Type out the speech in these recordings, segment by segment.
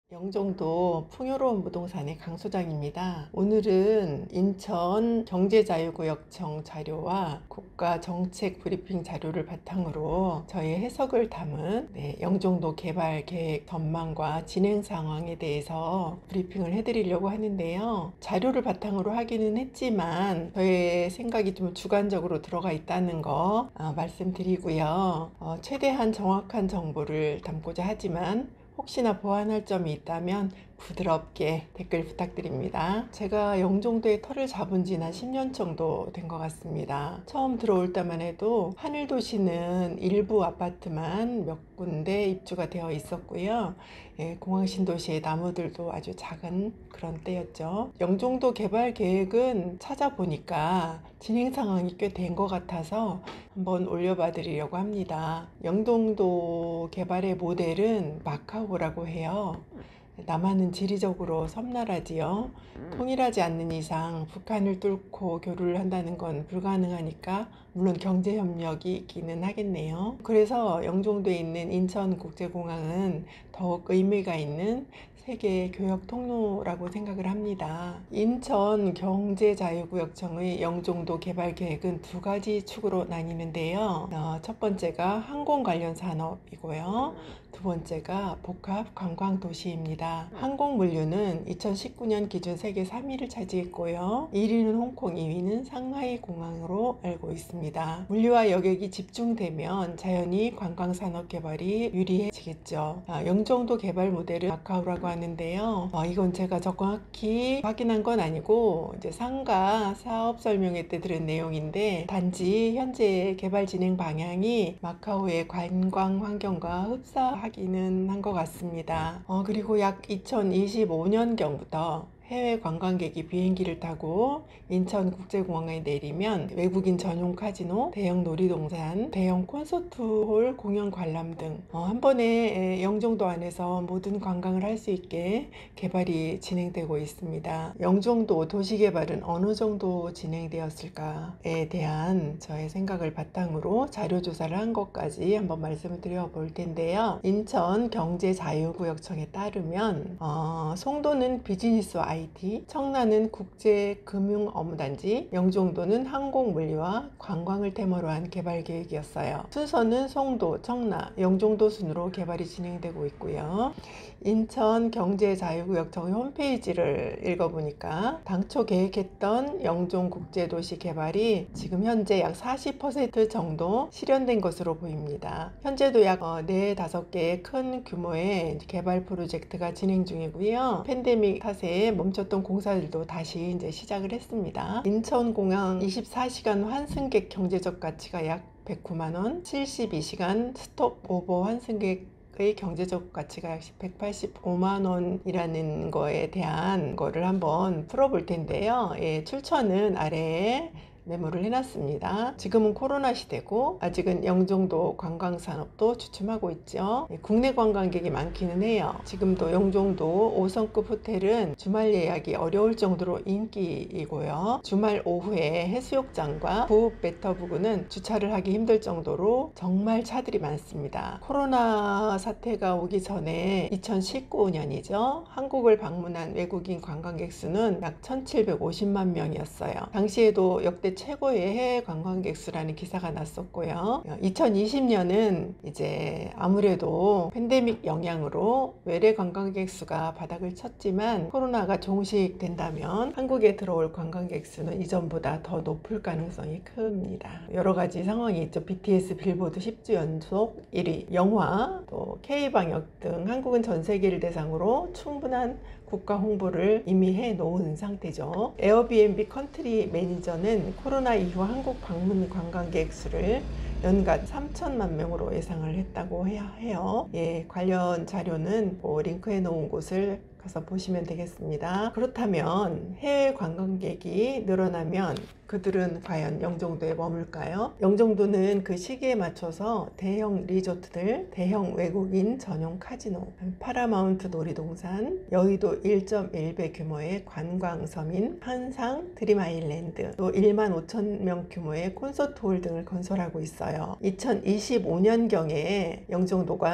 영종도 풍요로운 부동산의 강 소장입니다. 오늘은 인천 경제자유구역청 자료와 국가정책 브리핑 자료를 바탕으로 저의 해석을 담은 영종도 개발 계획 전망과 진행 상황에 대해서 브리핑을 해드리려고 하는데요. 자료를 바탕으로 하기는 했지만 저의 생각이 좀 주관적으로 들어가 있다는 거 말씀드리고요. 최대한 정확한 정보를 담고자 하지만 혹시나 보완할 점이 있다면 부드럽게 댓글 부탁드립니다. 제가 영종도에 터를 잡은 지는 한 10년 정도 된 것 같습니다. 처음 들어올 때만 해도 하늘도시는 일부 아파트만 몇 군데 입주가 되어 있었고요. 공항신도시의 나무들도 아주 작은 그런 때였죠. 영종도 개발 계획은 찾아보니까 진행 상황이 꽤 된 것 같아서 한번 올려봐 드리려고 합니다. 영종도 개발의 모델은 마카오라고 해요. 남한은 지리적으로 섬나라지요. 통일하지 않는 이상 북한을 뚫고 교류를 한다는 건 불가능하니까 물론 경제협력이 있기는 하겠네요. 그래서 영종도에 있는 인천국제공항은 더욱 의미가 있는 세계 교역 통로라고 생각을 합니다. 인천 경제자유구역청의 영종도 개발 계획은 두 가지 축으로 나뉘는데요. 첫 번째가 항공 관련 산업이고요. 두 번째가 복합 관광 도시입니다. 항공 물류는 2019년 기준 세계 3위를 차지했고요. 1위는 홍콩, 2위는 상하이 공항으로 알고 있습니다. 물류와 여객이 집중되면 자연히 관광 산업 개발이 유리해지겠죠. 영종도 개발 모델을 마카오라고 하는데요. 이건 제가 정확히 확인한 건 아니고 이제 상가 사업 설명회 때 들은 내용인데 단지 현재 개발 진행 방향이 마카오의 관광 환경과 흡사하기는 한 것 같습니다. 그리고 약 2025년경부터 해외 관광객이 비행기를 타고 인천국제공항에 내리면 외국인 전용 카지노, 대형 놀이동산, 대형 콘서트홀, 공연 관람 등 한 번에 영종도 안에서 모든 관광을 할 수 있게 개발이 진행되고 있습니다. 영종도 도시개발은 어느 정도 진행되었을까에 대한 저의 생각을 바탕으로 자료조사를 한 것까지 한번 말씀을 드려볼 텐데요. 인천 경제자유구역청에 따르면 송도는 비즈니스와 IT, 청라는 국제금융업무단지, 영종도는 항공물류와 관광을 테마로 한 개발 계획이었어요. 순서는 송도, 청라, 영종도 순으로 개발이 진행되고 있고요. 인천 경제자유구역청의 홈페이지를 읽어보니까 당초 계획했던 영종국제도시 개발이 지금 현재 약 40% 정도 실현된 것으로 보입니다. 현재도 약 4-5개의 큰 규모의 개발 프로젝트가 진행 중이고요. 팬데믹 탓에 멈췄던 공사들도 다시 이제 시작을 했습니다. 인천공항 24시간 환승객 경제적 가치가 약 109만원, 72시간 스톱오버 환승객의 경제적 가치가 약 185만원이라는 거에 대한 거를 한번 풀어볼 텐데요. 출처는 아래에 메모를 해놨습니다. 지금은 코로나 시대고 아직은 영종도 관광산업도 주춤하고 있죠. 국내 관광객이 많기는 해요. 지금도 영종도 5성급 호텔은 주말 예약이 어려울 정도로 인기이고요. 주말 오후에 해수욕장과 부읍 배터부근은 주차를 하기 힘들 정도로 정말 차들이 많습니다. 코로나 사태가 오기 전에 2019년이죠. 한국을 방문한 외국인 관광객 수는 약 1750만 명이었어요. 당시에도 역대 최고의 해외 관광객 수라는 기사가 났었고요. 2020년은 이제 아무래도 팬데믹 영향으로 외래 관광객 수가 바닥을 쳤지만 코로나가 종식된다면 한국에 들어올 관광객 수는 이전보다 더 높을 가능성이 큽니다. 여러 가지 상황이 있죠. BTS 빌보드 10주 연속 1위, 영화, 또 K방역 등 한국은 전 세계를 대상으로 충분한 국가 홍보를 이미 해놓은 상태죠. 에어비앤비 컨트리 매니저는 코로나 이후 한국 방문 관광객 수를 연간 3천만 명으로 예상을 했다고 해요. 관련 자료는 링크해 놓은 곳을 가서 보시면 되겠습니다. 그렇다면 해외 관광객이 늘어나면 그들은 과연 영종도에 머물까요? 영종도는 그 시기에 맞춰서 대형 리조트들, 대형 외국인 전용 카지노, 파라마운트 놀이동산, 여의도 1.1배 규모의 관광섬인 한상 드림아일랜드, 또 1만 5천 명 규모의 콘서트홀 등을 건설하고 있어요. 2025년경에 영종도가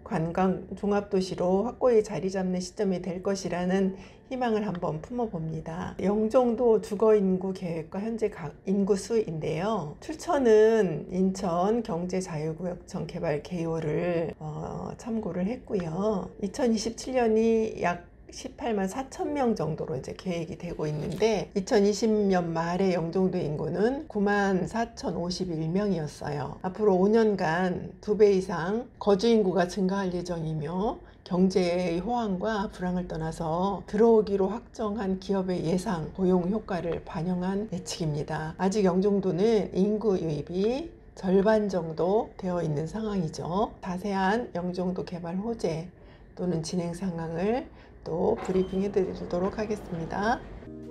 관광 종합도시로 확고히 자리 잡는 시점이 될 것이라는 희망을 한번 품어봅니다. 영종도 주거인구 계획과 현재 인구수인데요. 출처는 인천 경제자유구역청 개발 개요를 참고를 했고요. 2027년이 약 18만 4천 명 정도로 이제 계획이 되고 있는데 2020년 말에 영종도 인구는 9만 4,051명이었어요. 앞으로 5년간 2배 이상 거주 인구가 증가할 예정이며 경제의 호황과 불황을 떠나서 들어오기로 확정한 기업의 예상 고용 효과를 반영한 예측입니다. 아직 영종도는 인구 유입이 절반 정도 되어 있는 상황이죠. 자세한 영종도 개발 호재 또는 진행 상황을 또 브리핑 해드리도록 하겠습니다.